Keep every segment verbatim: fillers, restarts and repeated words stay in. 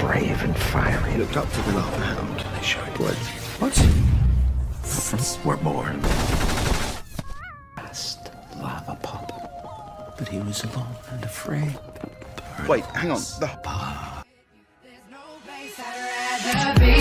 brave and fiery. He looked up to the lava hound. They showed what? What? We're born. Last lava pop. But he was alone and afraid. Wait, hang on. The... There's no place I'd rather be.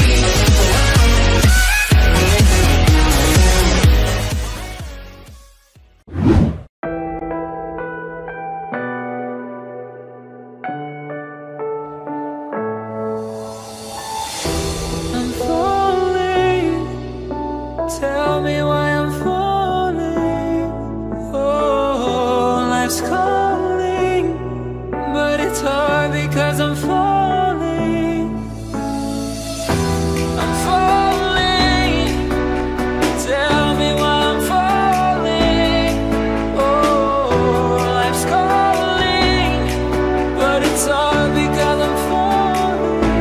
Tell me why I'm falling. Oh, life's calling, but it's hard because I'm falling. I'm falling. Tell me why I'm falling. Oh, life's calling, but it's hard because I'm falling.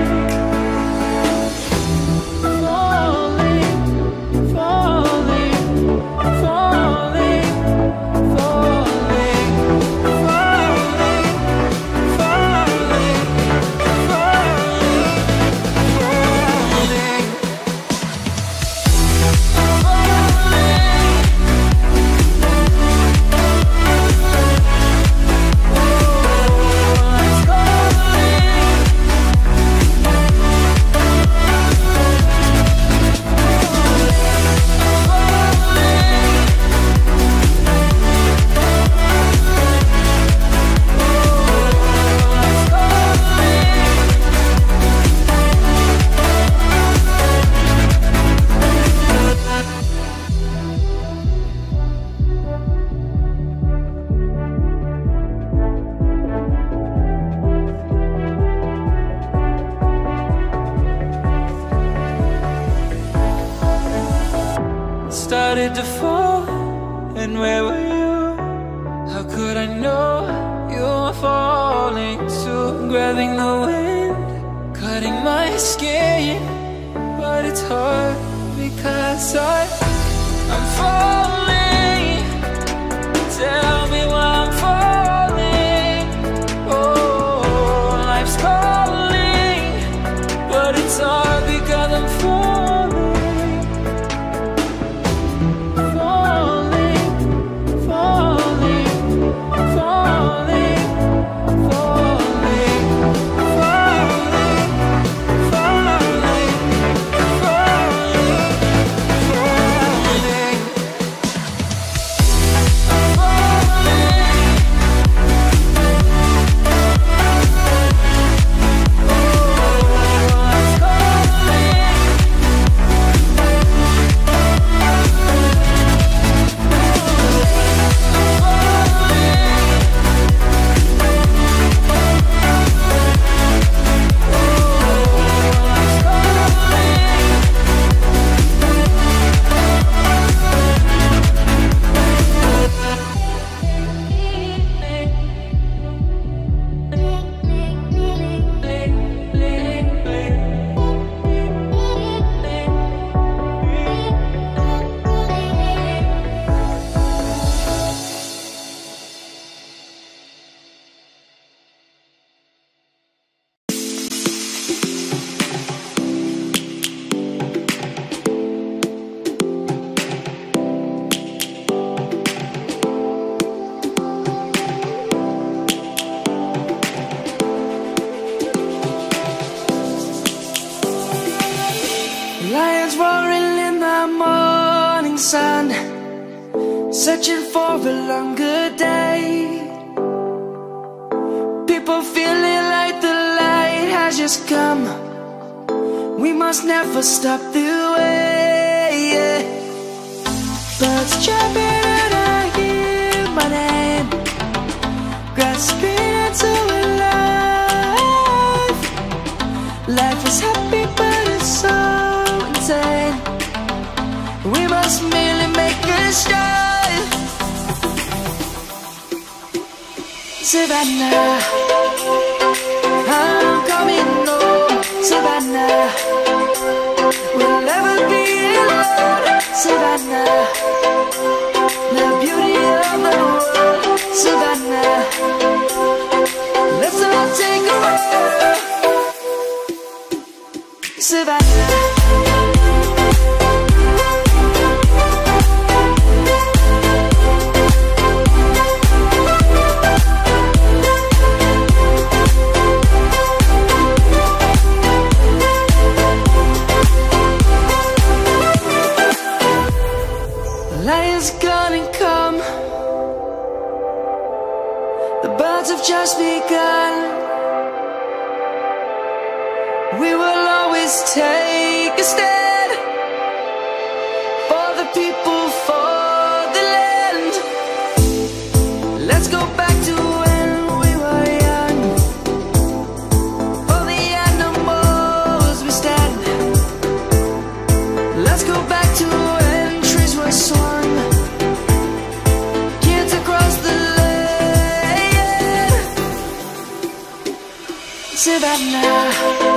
Started to fall, and where were you? How could I know you were falling too? Grabbing the wind, cutting my skin, but it's hard because I, I'm falling. Tell me why I'm falling. Oh, life's calling, but it's hard because I'm falling. Lions roaring in the morning sun, searching for a longer day. People feeling like the light has just come. We must never stop the way, yeah. Birds chirping and I hear my name, grasping into a life. Life is happy but it's so insane. We must merely make a start. Savannah, I'm coming home. Savannah, we'll never be alone. Savannah, the beauty of the world. Savannah, let's all take a ride. Savannah. Lion's gonna come. The birds have just begun. We will always take a stand for the people, for the land. Let's go back to when we were young. For the animals we stand. Let's go back to when trees were swung. Kids across the land. Savannah,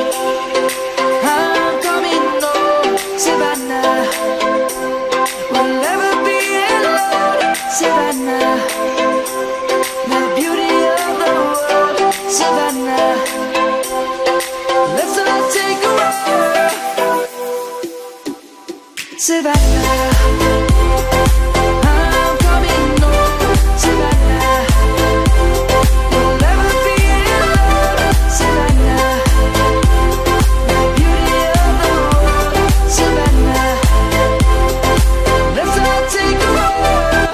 I'm coming home. Savannah, we'll never be alone. Savannah, the beauty of the world. Savannah, let's all take a ride. Savannah, I'm coming home. Savannah, we'll never be alone. Savannah, the beauty of the world. Savannah, let's all take a ride.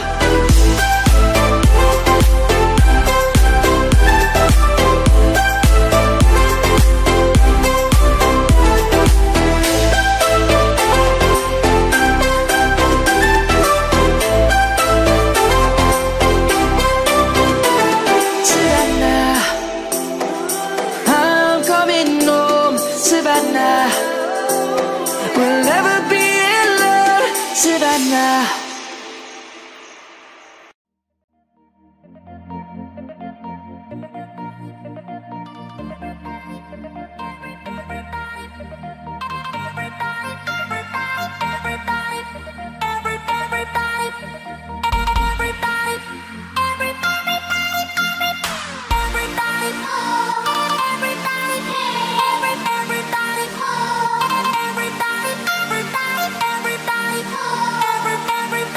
Savannah, I'm coming home. Savannah, we'll never be alone. Savannah. Everybody,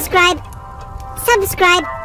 subscribe, subscribe.